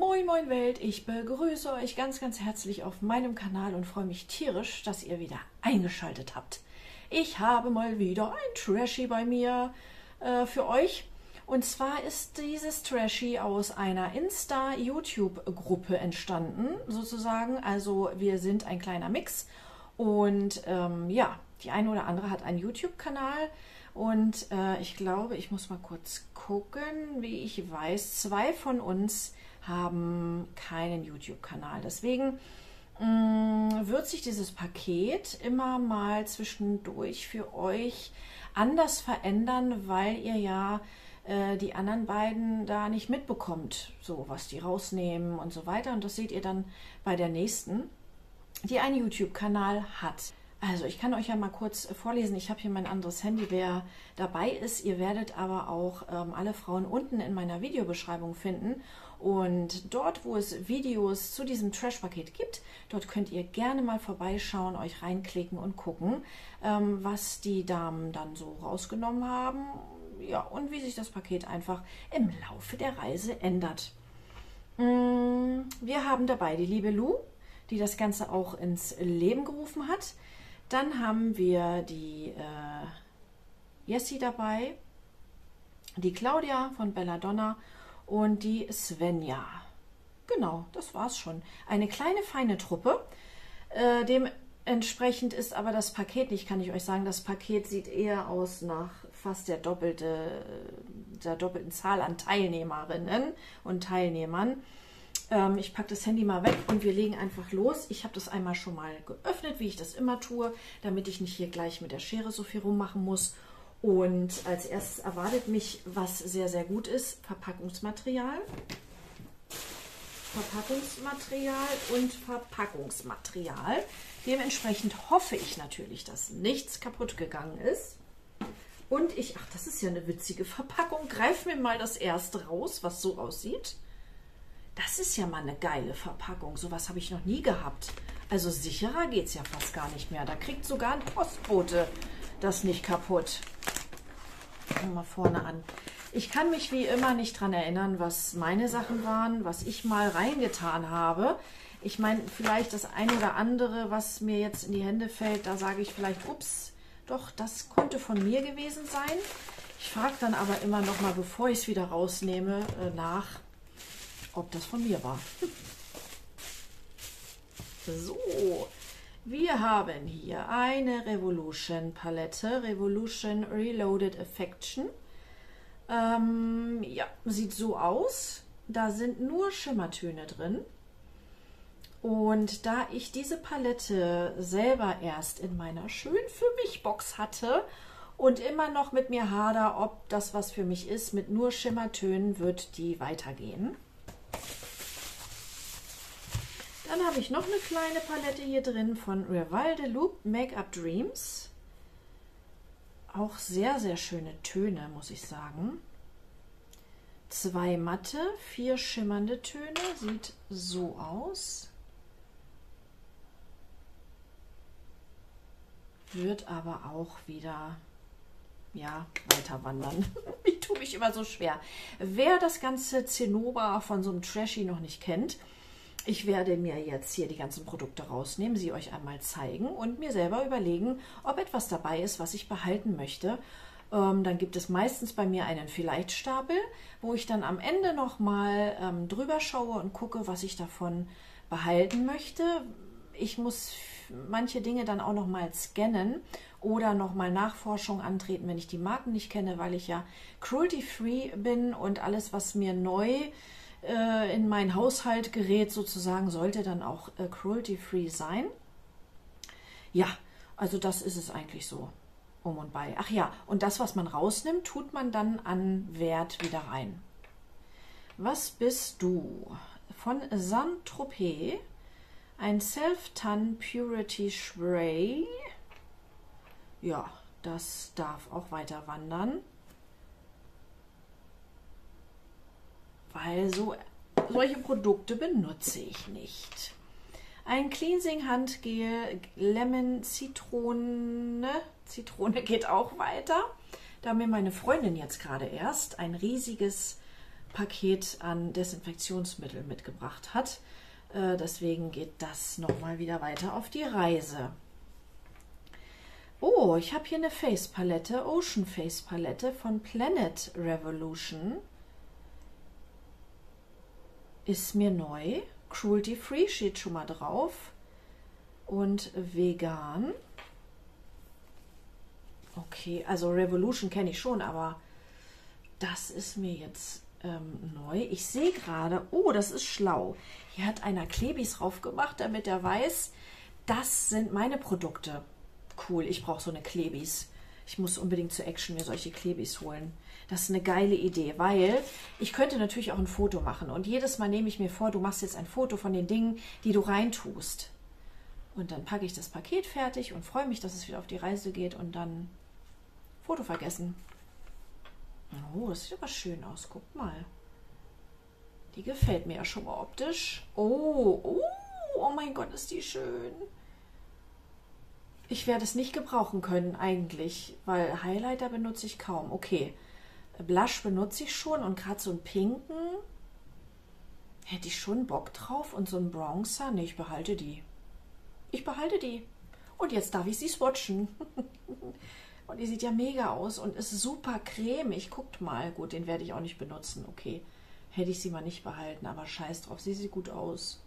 Moin Moin Welt, ich begrüße euch ganz herzlich auf meinem Kanal und freue mich tierisch, dass ihr wieder eingeschaltet habt. Ich habe mal wieder ein Trashy bei mir für euch. Und zwar ist dieses Trashy aus einer Insta-YouTube-Gruppe entstanden, sozusagen. Also wir sind ein kleiner Mix und ja, die eine oder andere hat einen YouTube-Kanal. Und ich glaube, ich muss mal kurz gucken, wie ich weiß, 2 von uns haben keinen YouTube-Kanal. Deswegen wird sich dieses Paket immer mal zwischendurch für euch anders verändern, weil ihr ja die anderen beiden da nicht mitbekommt, so was die rausnehmen und so weiter. Und das seht ihr dann bei der nächsten, die einen YouTube-Kanal hat. Also ich kann euch ja mal kurz vorlesen, ich habe hier mein anderes Handy, wer dabei ist. Ihr werdet aber auch alle Frauen unten in meiner Videobeschreibung finden. Und dort, wo es Videos zu diesem Trash-Paket gibt, dort könnt ihr gerne mal vorbeischauen, euch reinklicken und gucken, was die Damen dann so rausgenommen haben. Ja, und wie sich das Paket einfach im Laufe der Reise ändert. Wir haben dabei die liebe Lou, die das Ganze auch ins Leben gerufen hat. Dann haben wir die Jessie dabei, die Claudia von Belladonna und die Svenja. Genau, das war's schon. Eine kleine, feine Truppe. Dementsprechend ist aber das Paket nicht, kann ich euch sagen. Das Paket sieht eher aus nach fast der doppelten Zahl an Teilnehmerinnen und Teilnehmern. Ich packe das Handy mal weg und wir legen einfach los. Ich habe das einmal schon mal geöffnet, wie ich das immer tue, damit ich nicht hier gleich mit der Schere so viel rummachen muss. Und als erstes erwartet mich, was sehr gut ist, Verpackungsmaterial. Verpackungsmaterial. Dementsprechend hoffe ich natürlich, dass nichts kaputt gegangen ist. Und ach, das ist ja eine witzige Verpackung. Greif mir mal das erste raus, was so aussieht. Das ist ja mal eine geile Verpackung. Sowas habe ich noch nie gehabt. Also sicherer geht es ja fast gar nicht mehr. Da kriegt sogar ein Postbote das nicht kaputt. Fangen wir mal vorne an. Ich kann mich wie immer nicht dran erinnern, was meine Sachen waren, was ich mal reingetan habe. Ich meine, vielleicht das eine oder andere, was mir jetzt in die Hände fällt, da sage ich vielleicht, ups, doch, das konnte von mir gewesen sein. Ich frage dann aber immer noch mal, bevor ich es wieder rausnehme, nach, ob das von mir war. So, wir haben hier eine Revolution Palette, Revolution Reloaded Affection. Ja, sieht so aus. Da sind nur Schimmertöne drin. Und da ich diese Palette selber erst in meiner Schön für mich Box hatte und immer noch mit mir hader, ob das was für mich ist, mit nur Schimmertönen wird die weitergehen. Dann habe ich noch eine kleine Palette hier drin von Reval de Loup Make-up Dreams. Auch sehr schöne Töne, muss ich sagen. 2 matte, 4 schimmernde Töne. Sieht so aus. Wird aber auch wieder, ja, weiter wandern. Ich tue mich immer so schwer. Wer das ganze Zinnober von so einem Trashy noch nicht kennt, ich werde mir jetzt hier die ganzen Produkte rausnehmen, sie euch einmal zeigen und mir selber überlegen, ob etwas dabei ist, was ich behalten möchte. Dann gibt es meistens bei mir einen Vielleicht-Stapel, wo ich dann am Ende nochmal drüber schaue und gucke, was ich davon behalten möchte. Ich muss manche Dinge dann auch nochmal scannen oder nochmal Nachforschung antreten, wenn ich die Marken nicht kenne, weil ich ja cruelty-free bin und alles, was mir neu in meinen Haushalt gerät, sozusagen, sollte dann auch cruelty-free sein. Ja, also das ist es eigentlich so um und bei. Ach ja, und das, was man rausnimmt, tut man dann an Wert wieder rein. Was bist du? Von Saint-Tropez, ein Self-Tan Purity Spray. Ja, das darf auch weiter wandern. Weil solche Produkte benutze ich nicht. Ein Cleansing Handgel Lemon Zitrone. Zitrone geht auch weiter. Da mir meine Freundin jetzt gerade erst ein riesiges Paket an Desinfektionsmittel mitgebracht hat. Deswegen geht das nochmal wieder weiter auf die Reise. Oh, ich habe hier eine Face-Palette, Ocean Face-Palette von Planet Revolution. Ist mir neu. Cruelty-free steht schon mal drauf. Und vegan. Okay, also Revolution kenne ich schon, aber das ist mir jetzt neu. Ich sehe gerade, oh, das ist schlau. Hier hat einer Klebis drauf gemacht, damit er weiß, das sind meine Produkte. Cool, ich brauche so eine Klebis. Ich muss unbedingt zur Action mir solche Klebis holen. Das ist eine geile Idee, weil ich könnte natürlich auch ein Foto machen. Und jedes Mal nehme ich mir vor, du machst jetzt ein Foto von den Dingen, die du reintust. Und dann packe ich das Paket fertig und freue mich, dass es wieder auf die Reise geht und dann Foto vergessen. Oh, das sieht aber schön aus. Guck mal. Die gefällt mir ja schon mal optisch. Oh mein Gott, ist die schön. Ich werde es nicht gebrauchen können eigentlich, weil Highlighter benutze ich kaum. Okay, Blush benutze ich schon und gerade so einen pinken hätte ich schon Bock drauf und so einen Bronzer. Ne, ich behalte die. Ich behalte die. Und jetzt darf ich sie swatchen. Und die sieht ja mega aus und ist super cremig. Guckt mal. Gut, den werde ich auch nicht benutzen. Okay, hätte ich sie mal nicht behalten, aber scheiß drauf. Sie sieht gut aus.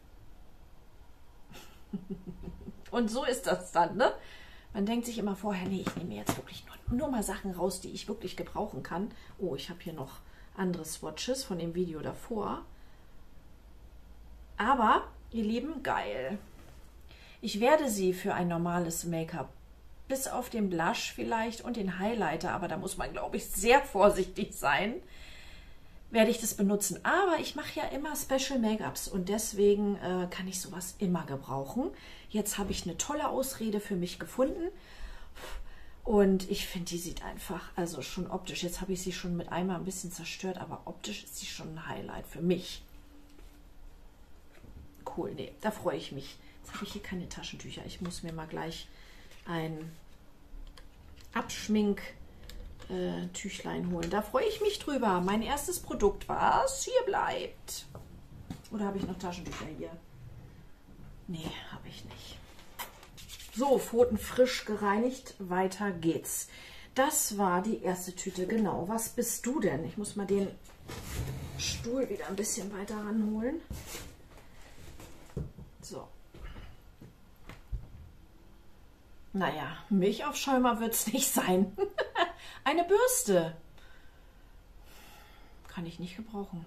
Und so ist das dann, ne? Man denkt sich immer vorher, nee, ich nehme jetzt wirklich nur mal Sachen raus, die ich wirklich gebrauchen kann. Oh, ich habe hier noch andere Swatches von dem Video davor. Aber, ihr Lieben, geil. Ich werde sie für ein normales Make-up, bis auf den Blush vielleicht und den Highlighter, aber da muss man, glaube ich, sehr vorsichtig sein, werde ich das benutzen. Aber ich mache ja immer Special Make-ups und deswegen kann ich sowas immer gebrauchen. Jetzt habe ich eine tolle Ausrede für mich gefunden und ich finde, die sieht einfach, also schon optisch, jetzt habe ich sie schon mit einmal ein bisschen zerstört, aber optisch ist sie schon ein Highlight für mich. Cool, nee, da freue ich mich. Jetzt habe ich hier keine Taschentücher. Ich muss mir mal gleich ein Abschmink-Tüchlein holen. Da freue ich mich drüber. Mein erstes Produkt, was hier bleibt. Oder habe ich noch Taschentücher hier? Nee, habe ich nicht. So, Pfoten frisch gereinigt. Weiter geht's. Das war die erste Tüte. Genau, was bist du denn? Ich muss mal den Stuhl wieder ein bisschen weiter ranholen. So. Naja, Milchaufschäumer wird es nicht sein. Eine Bürste. Kann ich nicht gebrauchen.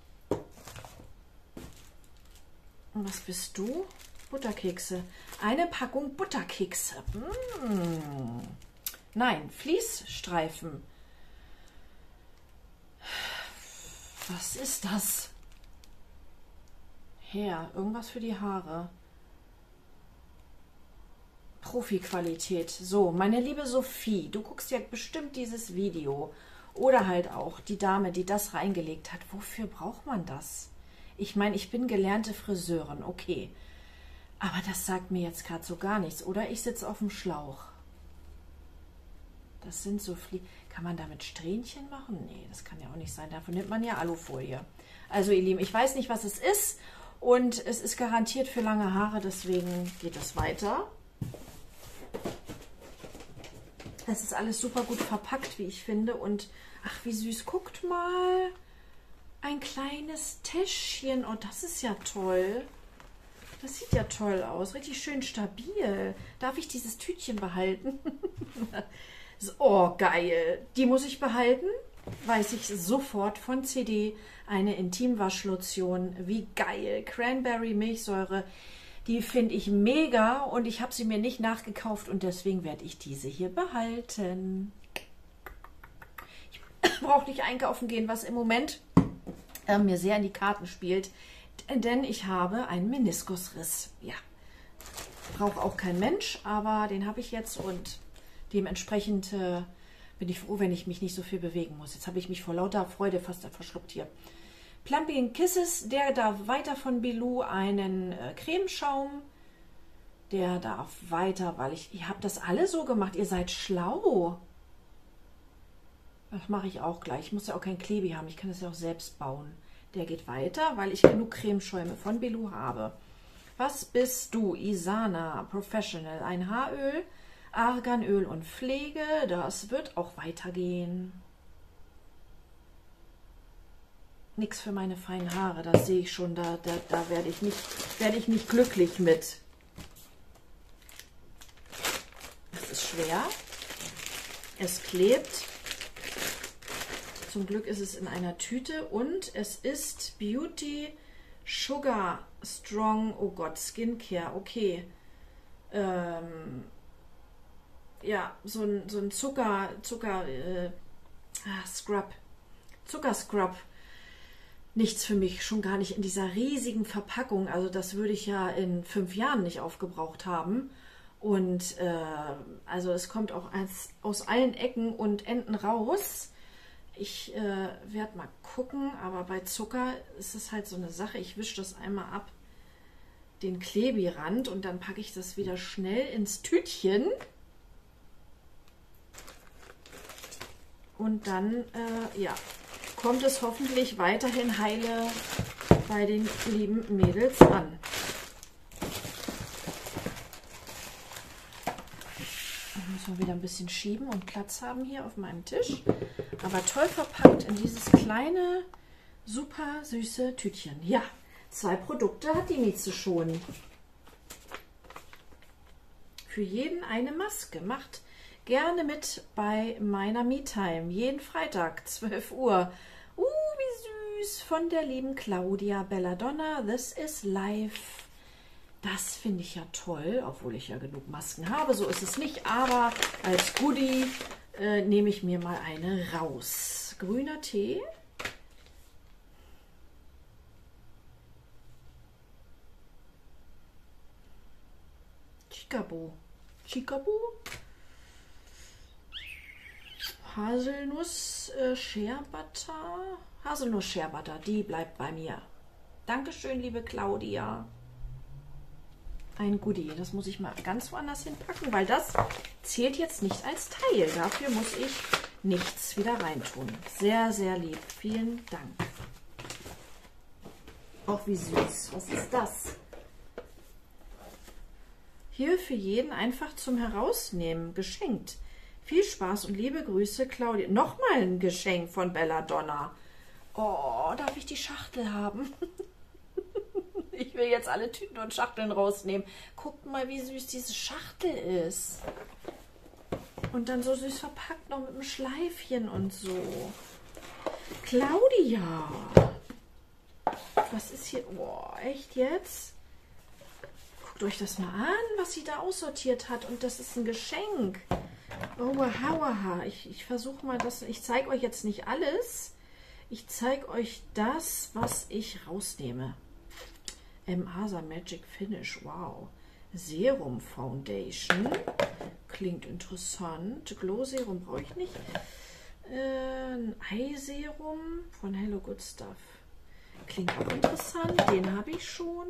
Und was bist du? Butterkekse. Eine Packung Butterkekse. Nein, Fließstreifen. Was ist das? Irgendwas für die Haare. Profi-Qualität. So, meine liebe Sophie, du guckst ja bestimmt dieses Video. Oder halt auch die Dame, die das reingelegt hat. Wofür braucht man das? Ich meine, ich bin gelernte Friseurin, okay. Aber das sagt mir jetzt gerade so gar nichts. Oder ich sitze auf dem Schlauch. Das sind so Kann man damit Strähnchen machen? Nee, das kann ja auch nicht sein. Dafür nimmt man ja Alufolie. Also ihr Lieben, ich weiß nicht, was es ist. Und es ist garantiert für lange Haare, deswegen geht es weiter. Es ist alles super gut verpackt, wie ich finde. Und ach, wie süß. Guckt mal. Ein kleines Täschchen. Oh, das ist ja toll. Das sieht ja toll aus. Richtig schön stabil. Darf ich dieses Tütchen behalten? So, oh, geil. Die muss ich behalten. Weiß ich sofort von CD. Eine Intimwaschlotion. Wie geil. Cranberry Milchsäure. Die finde ich mega und ich habe sie mir nicht nachgekauft und deswegen werde ich diese hier behalten. Ich brauche nicht einkaufen gehen, was im Moment mir sehr in die Karten spielt, denn ich habe einen Meniskusriss. Ja, braucht auch kein Mensch, aber den habe ich jetzt und dementsprechend bin ich froh, wenn ich mich nicht so viel bewegen muss. Jetzt habe ich mich vor lauter Freude fast verschluckt hier. Plumping Kisses, der darf weiter von Bilou einen Cremeschaum. Der darf weiter, weil ihr habt das alle so gemacht. Ihr seid schlau. Das mache ich auch gleich. Ich muss ja auch kein Klebi haben. Ich kann das ja auch selbst bauen. Der geht weiter, weil ich genug Cremeschäume von Belu habe. Was bist du? Isana Professional. Ein Haaröl, Arganöl und Pflege. Das wird auch weitergehen. Nix für meine feinen Haare. Das sehe ich schon. Da werde ich nicht glücklich mit. Es ist schwer. Es klebt. Zum Glück ist es in einer Tüte und es ist Beauty Sugar Strong, oh Gott, Skincare, okay. Ja, so ein Scrub. Zuckerscrub. Nichts für mich, schon gar nicht in dieser riesigen Verpackung. Also das würde ich ja in 5 Jahren nicht aufgebraucht haben. Und also es kommt auch aus allen Ecken und Enden raus. Ich werde mal gucken, aber bei Zucker ist es halt so eine Sache. Ich wische das einmal ab, den Klebirand, und dann packe ich das wieder schnell ins Tütchen. Und dann, ja, kommt es hoffentlich weiterhin heile bei den lieben Mädels an. Müssen wir wieder ein bisschen schieben und Platz haben hier auf meinem Tisch. Aber toll verpackt in dieses kleine, super süße Tütchen. Ja, 2 Produkte hat die Mieze schon. Für jeden eine Maske. Macht gerne mit bei meiner Me-Time. Jeden Freitag, 12 Uhr. Wie süß. Von der lieben Claudia Belladonna. This is life. Das finde ich ja toll, obwohl ich ja genug Masken habe. So ist es nicht, aber als Goodie nehme ich mir mal eine raus. Grüner Tee. Chickaboo. Haselnuss Shea Butter. Haselnuss Shea Butter, die bleibt bei mir. Dankeschön, liebe Claudia. Ein Goodie. Das muss ich mal ganz woanders hinpacken, weil das zählt jetzt nicht als Teil. Dafür muss ich nichts wieder reintun. Sehr, sehr lieb. Vielen Dank. Auch wie süß. Was ist das? Hier für jeden einfach zum Herausnehmen. Geschenkt. Viel Spaß und liebe Grüße, Claudia. Nochmal ein Geschenk von Belladonna. Oh, darf ich die Schachtel haben? Ich will jetzt alle Tüten und Schachteln rausnehmen. Guckt mal, wie süß diese Schachtel ist. Und dann so süß verpackt noch mit einem Schleifchen und so. Claudia! Was ist hier? Boah, echt jetzt? Guckt euch das mal an, was sie da aussortiert hat. Und das ist ein Geschenk. Oh, wow. Ich versuche mal das. Ich zeige euch jetzt nicht alles. Ich zeige euch das, was ich rausnehme. Asa Magic Finish, wow. Serum Foundation, klingt interessant. Glow Serum brauche ich nicht. Ein Eye-Serum von Hello Good Stuff, klingt auch interessant. Den habe ich schon.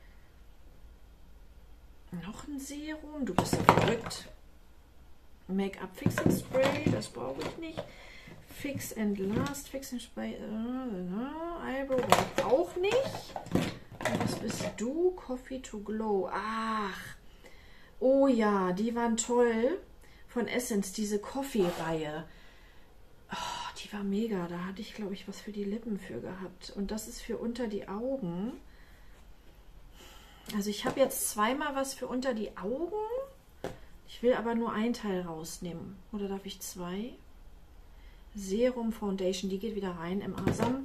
Noch ein Serum, du bist ja verrückt. Make-up Fixing Spray, das brauche ich nicht. Fix and Last Fixing Spray, Eyebrow auch nicht. Was bist du? Coffee to Glow. Ach. Oh ja, die waren toll. Von Essence, diese Coffee-Reihe. Oh, die war mega. Da hatte ich, glaube ich, was für die Lippen für gehabt. Und das ist für unter die Augen. Also ich habe jetzt zweimal was für unter die Augen. Ich will aber nur ein Teil rausnehmen. Oder darf ich 2? Serum Foundation, die geht wieder rein im Asam.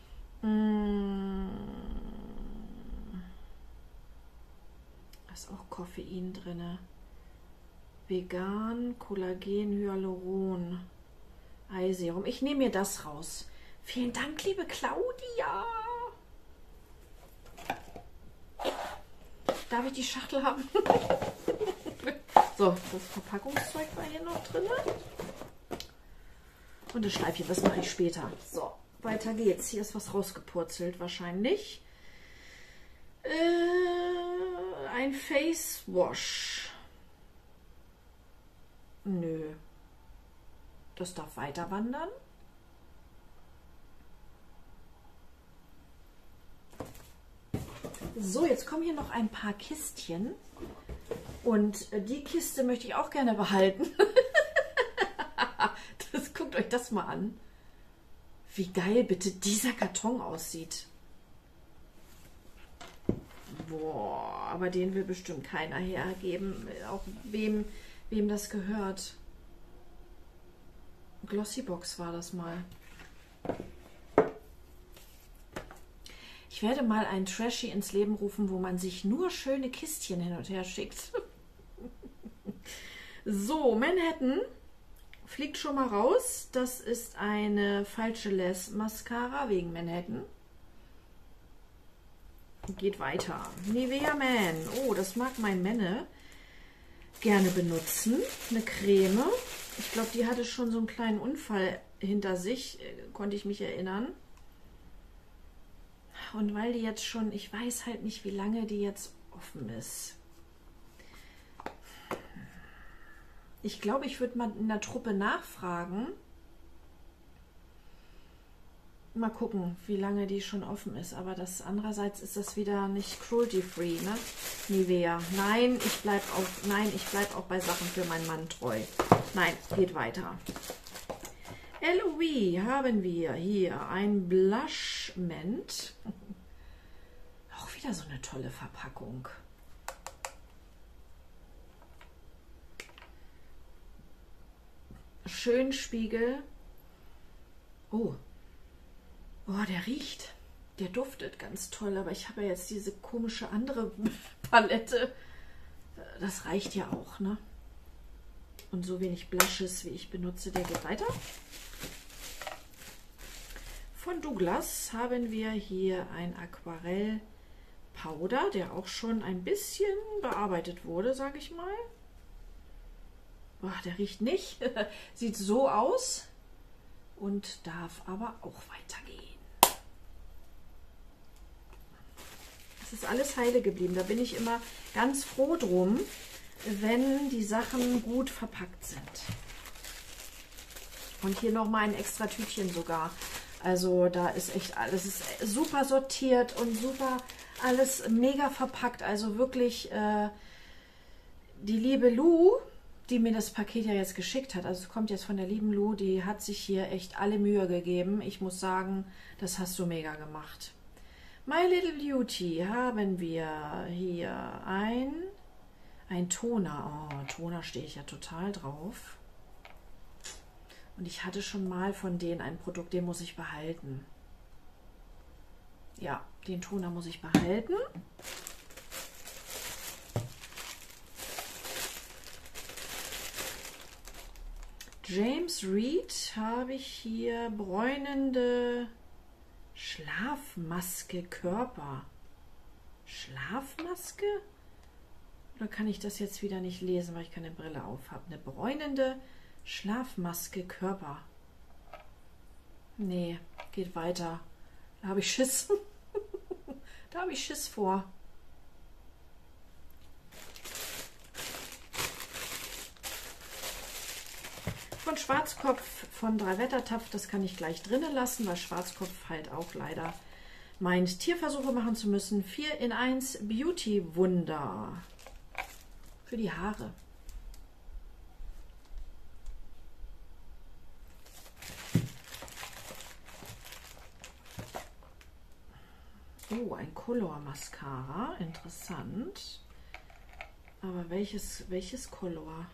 Da ist auch Koffein drin. Vegan, Kollagen, Hyaluron, Eiserum. Ich nehme mir das raus. Vielen Dank, liebe Claudia. Darf ich die Schachtel haben? So, das Verpackungszeug war hier noch drin. Und das Schleifchen, das mache ich später. So, weiter geht's. Hier ist was rausgepurzelt wahrscheinlich. Ein Face Wash. Nö. Das darf weiter wandern. So, jetzt kommen hier noch ein paar Kistchen. Und die Kiste möchte ich auch gerne behalten. Guckt euch das mal an. Wie geil bitte dieser Karton aussieht. Boah, aber den will bestimmt keiner hergeben. Auch wem das gehört. Glossybox war das mal. Ich werde mal ein Trashy ins Leben rufen, wo man sich nur schöne Kistchen hin und her schickt. So, Manhattan fliegt schon mal raus. Das ist eine falsche Les Mascara wegen Manhattan. Geht weiter. Nivea Man. Oh, das mag mein Männe gerne benutzen. Eine Creme. Ich glaube, die hatte schon so einen kleinen Unfall hinter sich, konnte ich mich erinnern. Und weil die jetzt schon, ich weiß halt nicht, wie lange die jetzt offen ist. Ich glaube, ich würde mal in der Truppe nachfragen. Mal gucken, wie lange die schon offen ist. Aber das andererseits ist das wieder nicht cruelty-free, ne? Nivea. Nein, ich bleib auch bei Sachen für meinen Mann treu. Nein, geht weiter. LOV haben wir hier ein Blushment. Auch wieder so eine tolle Verpackung. Schön Spiegel. Oh, der riecht. Der duftet ganz toll, aber ich habe ja jetzt diese komische andere Palette. Das reicht ja auch, ne? Und so wenig Blushes, wie ich benutze, der geht weiter. Von Douglas haben wir hier ein Aquarell Powder, der auch schon ein bisschen bearbeitet wurde, sage ich mal. Boah, der riecht nicht. Sieht so aus und darf aber auch weitergehen. Es ist alles heile geblieben. Da bin ich immer ganz froh drum, wenn die Sachen gut verpackt sind. Und hier nochmal ein extra Tütchen sogar. Also da ist echt alles, ist super sortiert und super alles mega verpackt. Also wirklich die liebe Lou, die mir das Paket ja jetzt geschickt hat, also es kommt jetzt von der lieben Lou, die hat sich hier echt alle Mühe gegeben. Ich muss sagen, das hast du mega gemacht. My Little Beauty haben wir hier ein Toner. Oh, Toner stehe ich ja total drauf. Und ich hatte schon mal von denen ein Produkt, den muss ich behalten. Ja, den Toner muss ich behalten. James Read habe ich hier bräunende Schlafmaske Körper. Schlafmaske? Oder kann ich das jetzt wieder nicht lesen, weil ich keine Brille auf habe? Eine bräunende Schlafmaske Körper. Nee, geht weiter. Da habe ich Schiss. Da habe ich Schiss vor. Von Schwarzkopf von Dreiwettertapf, das kann ich gleich drinnen lassen, weil Schwarzkopf halt auch leider meint, Tierversuche machen zu müssen. 4 in 1 Beauty Wunder für die Haare. Oh, ein Color Mascara, interessant. Aber welches Color?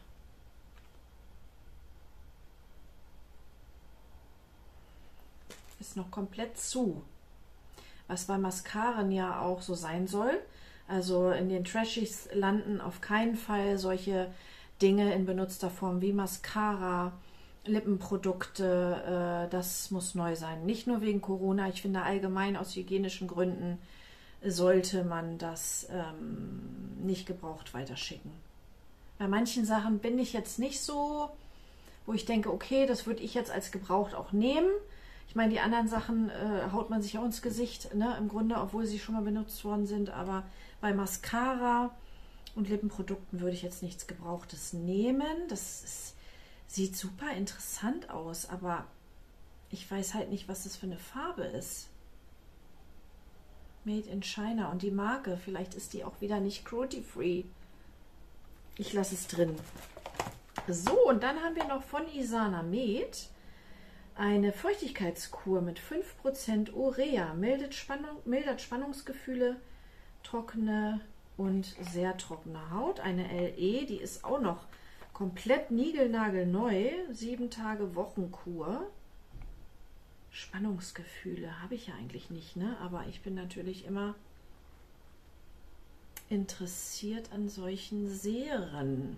Ist noch komplett zu. Was bei Mascaren ja auch so sein soll. Also in den Trashies landen auf keinen Fall solche Dinge in benutzter Form wie Mascara, Lippenprodukte. Das muss neu sein. Nicht nur wegen Corona. Ich finde allgemein aus hygienischen Gründen sollte man das nicht gebraucht weiterschicken. Bei manchen Sachen bin ich jetzt nicht so, wo ich denke, okay, das würde ich jetzt als gebraucht auch nehmen. Ich meine, die anderen Sachen haut man sich auch ins Gesicht, ne? Im Grunde, obwohl sie schon mal benutzt worden sind. Aber bei Mascara und Lippenprodukten würde ich jetzt nichts Gebrauchtes nehmen. Sieht super interessant aus, aber ich weiß halt nicht, was das für eine Farbe ist. Made in China. Und die Marke, vielleicht ist die auch wieder nicht cruelty-free. Ich lasse es drin. So, und dann haben wir noch von Isana Med eine Feuchtigkeitskur mit 5% Urea. Mildert Spannungsgefühle, trockene und sehr trockene Haut. Eine LE, die ist auch noch komplett niegelnagelneu. 7 Tage Wochenkur. Spannungsgefühle habe ich ja eigentlich nicht, ne? Aber ich bin natürlich immer interessiert an solchen Seren.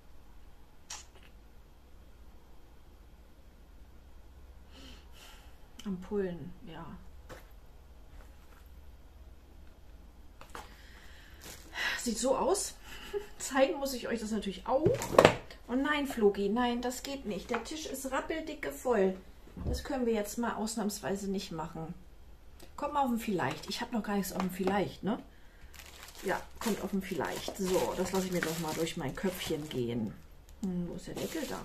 Ampullen, ja. Sieht so aus. Zeigen muss ich euch das natürlich auch. Und nein, Floki, nein, das geht nicht. Der Tisch ist rappeldicke voll. Das können wir jetzt mal ausnahmsweise nicht machen. Kommt mal auf ein Vielleicht. Ich habe noch gar nichts auf ein Vielleicht, ne? Ja, kommt auf ein Vielleicht. So, das lasse ich mir doch mal durch mein Köpfchen gehen. Wo ist der Deckel da?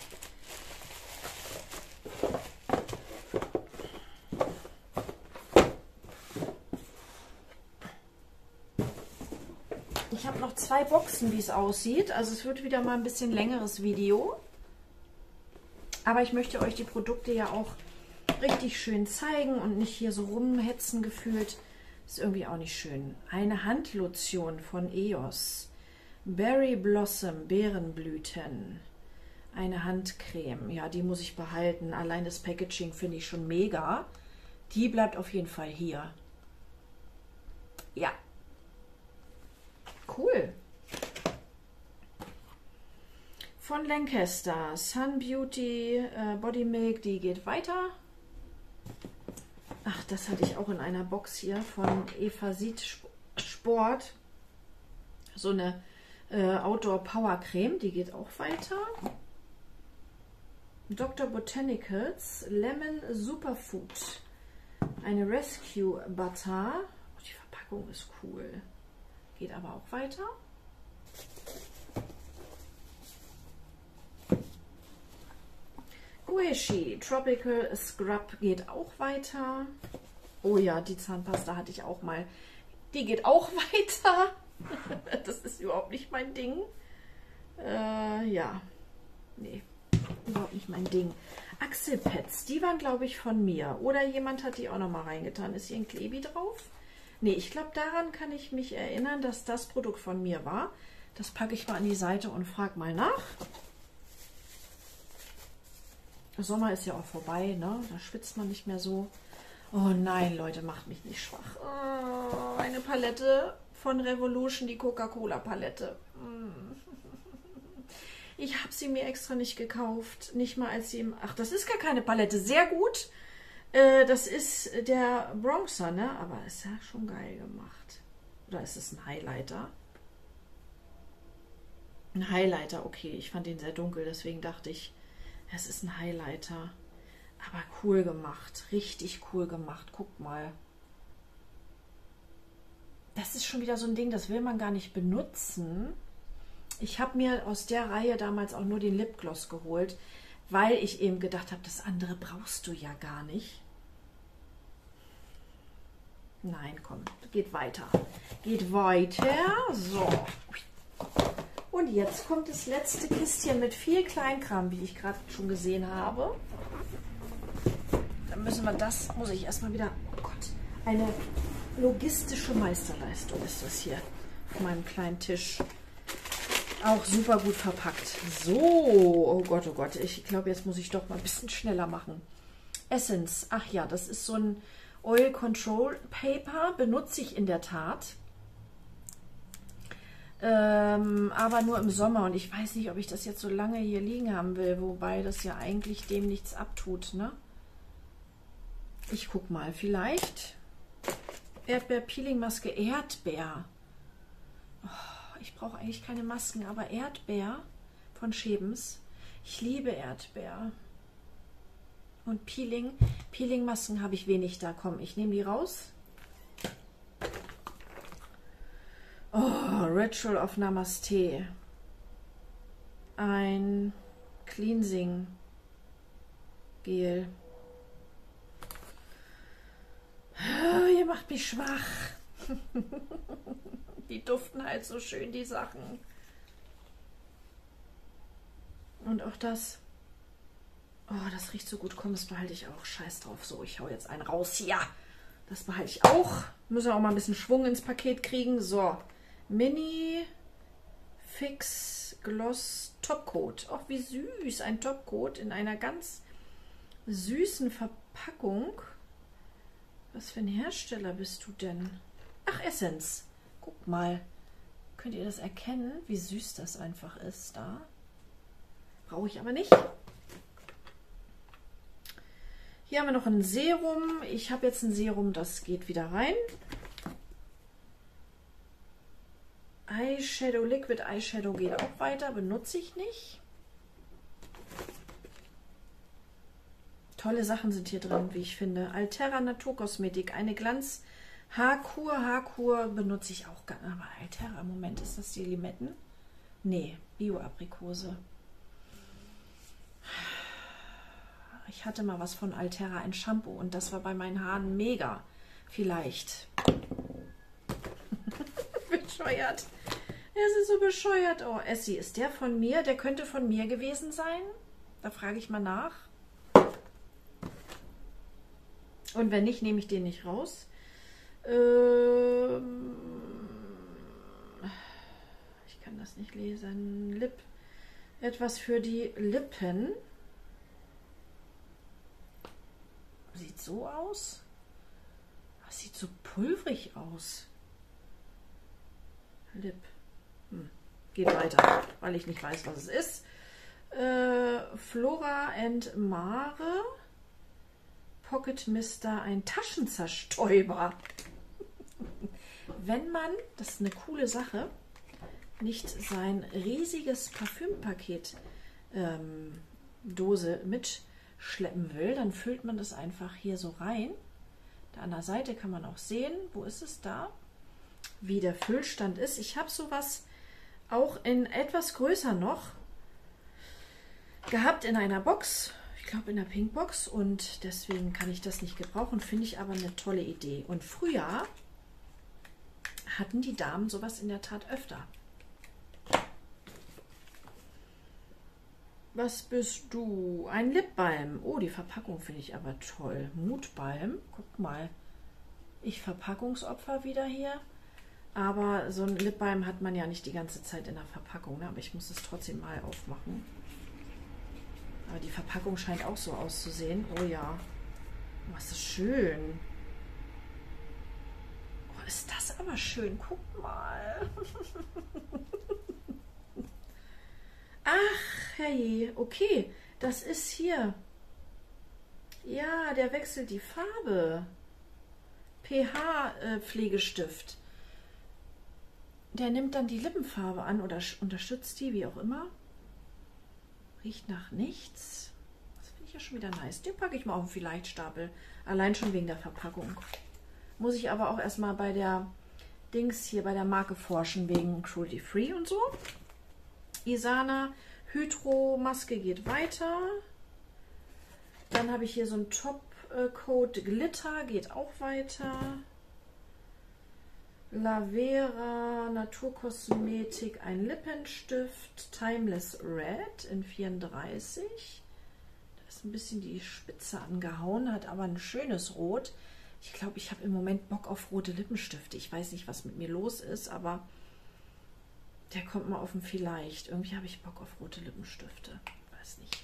Ich habe noch 2 Boxen, wie es aussieht. Also es wird wieder mal ein bisschen längeres Video. Aber ich möchte euch die Produkte ja auch richtig schön zeigen und nicht hier so rumhetzen gefühlt. Ist irgendwie auch nicht schön. Eine Handlotion von EOS. Berry Blossom, Beerenblüten. Eine Handcreme. Ja, die muss ich behalten. Allein das Packaging finde ich schon mega. Die bleibt auf jeden Fall hier. Ja. Cool. Von Lancaster. Sun Beauty Body Milk. Die geht weiter. Ach, das hatte ich auch in einer Box hier von Evasit Sport. So eine Outdoor Power Creme. Die geht auch weiter. Dr. Botanicals Lemon Superfood. Eine Rescue Butter. Oh, die Verpackung ist cool. Geht aber auch weiter. Guishi Tropical Scrub geht auch weiter. Oh ja, die Zahnpasta hatte ich auch mal. Die geht auch weiter. Das ist überhaupt nicht mein Ding. Ja, nee, überhaupt nicht mein Ding. Achselpads, die waren, glaube ich, von mir. Oder jemand hat die auch noch mal reingetan. Ist hier ein Klebi drauf? Nee, ich glaube, daran kann ich mich erinnern, dass das Produkt von mir war. Das packe ich mal an die Seite und frage mal nach. Der Sommer ist ja auch vorbei, ne? Da schwitzt man nicht mehr so. Oh nein, Leute, macht mich nicht schwach. Oh, eine Palette von Revolution, die Coca-Cola-Palette. Ich habe sie mir extra nicht gekauft. Nicht mal als sie im... Ach, das ist gar keine Palette. Sehr gut. Das ist der Bronzer, ne? Aber ist ja schon geil gemacht. Oder ist es ein Highlighter? Ein Highlighter, okay. Ich fand ihn sehr dunkel, deswegen dachte ich, es ist ein Highlighter. Aber cool gemacht. Richtig cool gemacht. Guckt mal. Das ist schon wieder so ein Ding, das will man gar nicht benutzen. Ich habe mir aus der Reihe damals auch nur den Lipgloss geholt, weil ich eben gedacht habe, das andere brauchst du ja gar nicht. Nein, komm, geht weiter. Geht weiter. So. Und jetzt kommt das letzte Kistchen mit viel Kleinkram, wie ich gerade schon gesehen habe. Dann müssen wir das, muss ich erstmal wieder, oh Gott, eine logistische Meisterleistung ist das hier auf meinem kleinen Tisch. Auch super gut verpackt. So, oh Gott, ich glaube, jetzt muss ich doch mal ein bisschen schneller machen. Essence, ach ja, das ist so ein Oil Control Paper, benutze ich in der Tat. Aber nur im Sommer und ich weiß nicht, ob ich das jetzt so lange hier liegen haben will, wobei das ja eigentlich dem nichts abtut, ne? Ich guck mal, vielleicht Erdbeer-Peeling-Maske, Erdbeer. Oh, ich brauche eigentlich keine Masken, aber Erdbeer von Schebens. Ich liebe Erdbeer. Und Peeling-Masken habe ich wenig da. Komm, ich nehme die raus. Oh, Ritual of Namaste. Ein Cleansing Gel. macht mich schwach. Die duften halt so schön, die Sachen. Und auch das. Oh, das riecht so gut. Komm, das behalte ich auch. Scheiß drauf. So, ich hau jetzt einen raus. Ja, das behalte ich auch. Müssen wir auch mal ein bisschen Schwung ins Paket kriegen. So, Mini Fix Gloss Topcoat. Ach, wie süß. Ein Topcoat in einer ganz süßen Verpackung. Was für ein Hersteller bist du denn? Ach, Essence. Guck mal. Könnt ihr das erkennen, wie süß das einfach ist da? Brauche ich aber nicht. Hier haben wir noch ein Serum. Ich habe jetzt ein Serum, das geht wieder rein. Eyeshadow, Liquid Eyeshadow geht auch weiter, benutze ich nicht. Tolle Sachen sind hier drin, wie ich finde. Altera Naturkosmetik, eine Glanz Haarkur benutze ich auch gar nicht. Aber Altera, Moment, ist das die Limetten? Nee, Bio-Aprikose. Ich hatte mal was von Altera, ein Shampoo, und das war bei meinen Haaren mega. Vielleicht. Bescheuert. Es ist so bescheuert. Oh, Essie, ist der von mir? Der könnte von mir gewesen sein. Da frage ich mal nach. Und wenn nicht, nehme ich den nicht raus. Ich kann das nicht lesen. Lip. Etwas für die Lippen. Sieht so aus. Das sieht so pulverig aus. Lip. Geht weiter, weil ich nicht weiß, was es ist. Flora and Mare. Pocket Mister, ein Taschenzerstäuber. Wenn man, das ist eine coole Sache, nicht sein riesiges Parfümpaket Dose mitschleppen will, dann füllt man das einfach hier so rein. Da an der Seite kann man auch sehen, wo ist es da, wie der Füllstand ist. Ich habe sowas auch in etwas größer noch gehabt in einer Box. Ich glaube in der Pinkbox, und deswegen kann ich das nicht gebrauchen, finde ich aber eine tolle Idee. Und früher hatten die Damen sowas in der Tat öfter. Was bist du? Ein Lipbalm. Oh, die Verpackung finde ich aber toll. Mutbalm. Guck mal. Ich Verpackungsopfer wieder hier. Aber so ein Lipbalm hat man ja nicht die ganze Zeit in der Verpackung, ne? Aber ich muss es trotzdem mal aufmachen. Aber die Verpackung scheint auch so auszusehen. Oh ja. Was ist das schön. Oh, ist das aber schön. Guck mal. Ach, hey. Okay. Das ist hier. Ja, der wechselt die Farbe. pH-Pflegestift. Der nimmt dann die Lippenfarbe an oder unterstützt die, wie auch immer. Riecht nach nichts. Das finde ich ja schon wieder nice. Den packe ich mal auf den Vielleicht-Stapel. Allein schon wegen der Verpackung. Muss ich aber auch erstmal bei der Dings hier, bei der Marke forschen, wegen Cruelty Free und so. Isana Hydro Maske geht weiter. Dann habe ich hier so ein Top-Coat Glitter, geht auch weiter. Lavera Naturkosmetik, ein Lippenstift, Timeless Red in 34. Da ist ein bisschen die Spitze angehauen, hat aber ein schönes Rot. Ich glaube, ich habe im Moment Bock auf rote Lippenstifte. Ich weiß nicht, was mit mir los ist, aber der kommt mal auf den Vielleicht. Irgendwie habe ich Bock auf rote Lippenstifte. Weiß nicht.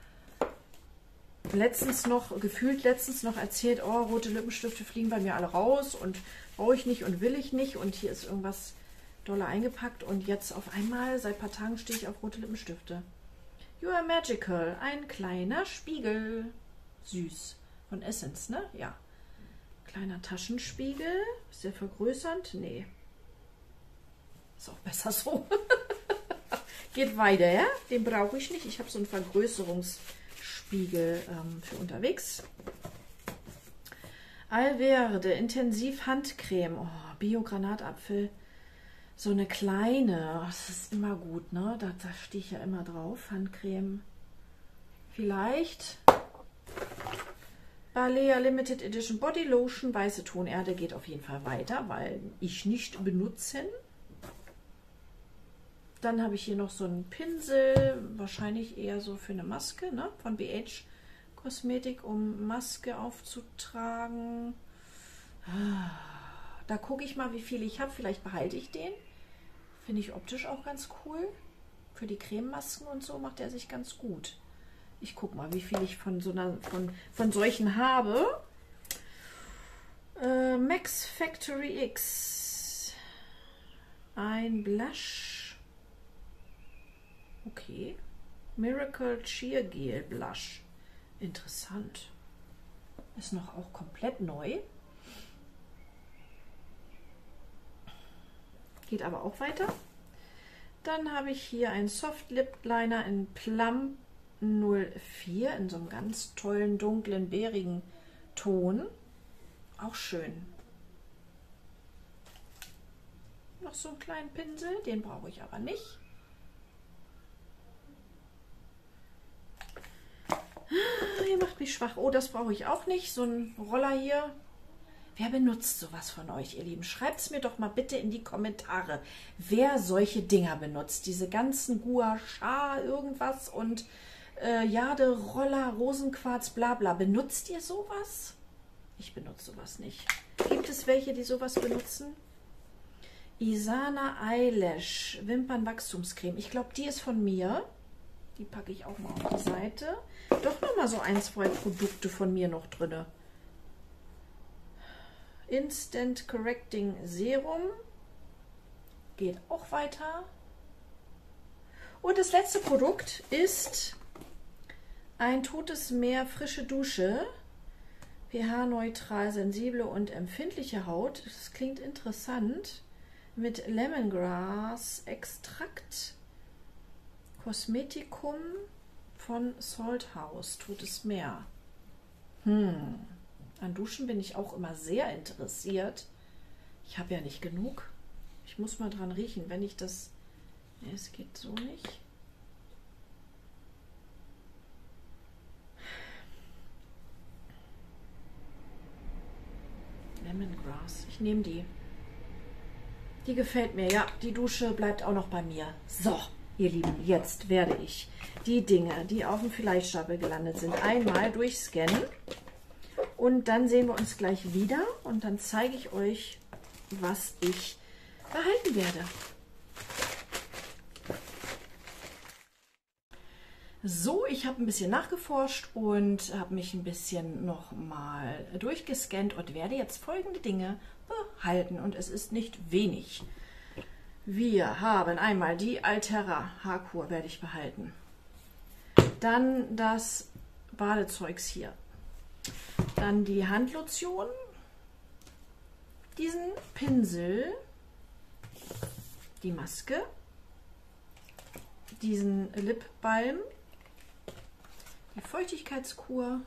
Letztens noch erzählt, oh, rote Lippenstifte fliegen bei mir alle raus und brauche ich nicht und will ich nicht, und hier ist irgendwas doller eingepackt, und jetzt auf einmal, seit ein paar Tagen, stehe ich auf rote Lippenstifte. You are magical, ein kleiner Spiegel. Süß. Von Essence, ne? Ja. Kleiner Taschenspiegel. Ist der vergrößernd? Nee. Ist auch besser so. Geht weiter, ja? Den brauche ich nicht. Ich habe so einen Vergrößerungsspiegel für unterwegs. Alverde Intensiv Handcreme. Oh, Bio-Granatapfel. So eine kleine. Oh, das ist immer gut, ne? Da stehe ich ja immer drauf. Handcreme. Vielleicht. Balea Limited Edition Body Lotion, weiße Tonerde geht auf jeden Fall weiter, weil ich nicht benutzen. Dann habe ich hier noch so einen Pinsel, wahrscheinlich eher so für eine Maske, ne? Von BH Kosmetik, um Maske aufzutragen. Da gucke ich mal, wie viel ich habe. Vielleicht behalte ich den. Finde ich optisch auch ganz cool. Für die Crememasken und so macht er sich ganz gut. Ich gucke mal, wie viel ich von solchen habe. Max Factory X. Ein Blush. Okay. Miracle Sheer Gel Blush. Interessant. Ist noch auch komplett neu. Geht aber auch weiter. Dann habe ich hier einen Soft Lip Liner in Plum 04 in so einem ganz tollen, dunklen, bärigen Ton. Auch schön. Noch so einen kleinen Pinsel, den brauche ich aber nicht. Ihr macht mich schwach. Oh, das brauche ich auch nicht. So ein Roller hier. Wer benutzt sowas von euch, ihr Lieben? Schreibt es mir doch mal bitte in die Kommentare, wer solche Dinger benutzt. Diese ganzen Gua Sha irgendwas und Jade, Roller, Rosenquarz, bla bla. Benutzt ihr sowas? Ich benutze sowas nicht. Gibt es welche, die sowas benutzen? Isana Eyelash Wimpernwachstumscreme. Ich glaube, die ist von mir. Die packe ich auch mal auf die Seite. Doch noch mal so ein, zwei Produkte von mir noch drin. Instant Correcting Serum. Geht auch weiter. Und das letzte Produkt ist ein Totes Meer frische Dusche. pH-neutral, sensible und empfindliche Haut. Das klingt interessant. Mit Lemongrass Extrakt. Kosmetikum von Salt House. Totes Meer. An Duschen bin ich auch immer sehr interessiert. Ich habe ja nicht genug. Ich muss mal dran riechen, wenn ich das... Nee, es geht so nicht. Lemongrass. Ich nehme die. Die gefällt mir. Ja, die Dusche bleibt auch noch bei mir. So, ihr Lieben, jetzt werde ich die Dinge, die auf dem Vielleicht-Stapel gelandet sind, einmal durchscannen. Und dann sehen wir uns gleich wieder und dann zeige ich euch, was ich behalten werde. So, ich habe ein bisschen nachgeforscht und habe mich ein bisschen nochmal durchgescannt und werde jetzt folgende Dinge behalten. Und es ist nicht wenig. Wir haben einmal die Altera Haarkur, werde ich behalten. Dann das Badezeugs hier. Dann die Handlotion, diesen Pinsel, die Maske, diesen Lipbalm, die Feuchtigkeitskur,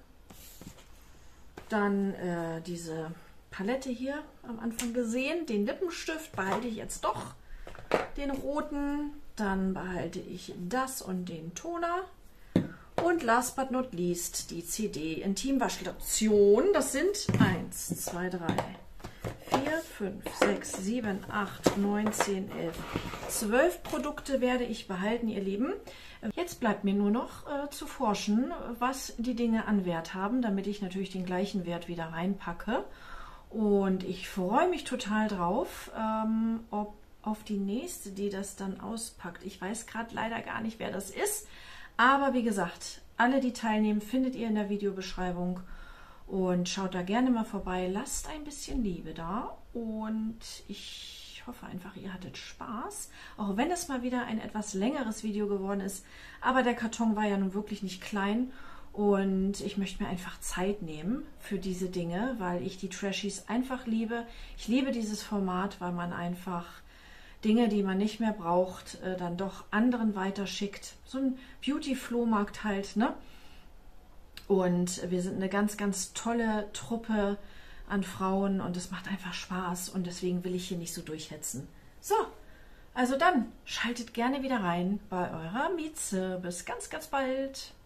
dann diese Palette hier am Anfang gesehen, den Lippenstift behalte ich jetzt doch, den roten, dann behalte ich das und den Toner. Und last but not least die CD Intimwaschlotion. Das sind 1, 2, 3, 4, 5, 6, 7, 8, 9, 10, 11, 12 Produkte werde ich behalten, ihr Lieben. Jetzt bleibt mir nur noch zu forschen, was die Dinge an Wert haben, damit ich natürlich den gleichen Wert wieder reinpacke. Und ich freue mich total drauf, auf die nächste, die das dann auspackt. Ich weiß gerade leider gar nicht, wer das ist. Aber wie gesagt, alle, die teilnehmen, findet ihr in der Videobeschreibung und schaut da gerne mal vorbei. Lasst ein bisschen Liebe da und ich hoffe einfach, ihr hattet Spaß. Auch wenn es mal wieder ein etwas längeres Video geworden ist. Aber der Karton war ja nun wirklich nicht klein und ich möchte mir einfach Zeit nehmen für diese Dinge, weil ich die Trashies einfach liebe. Ich liebe dieses Format, weil man einfach Dinge, die man nicht mehr braucht, dann doch anderen weiterschickt. So ein Beauty-Flohmarkt halt, ne? Und wir sind eine ganz, ganz tolle Truppe an Frauen und es macht einfach Spaß und deswegen will ich hier nicht so durchhetzen. So, also dann schaltet gerne wieder rein bei eurer Mieze. Bis ganz, ganz bald.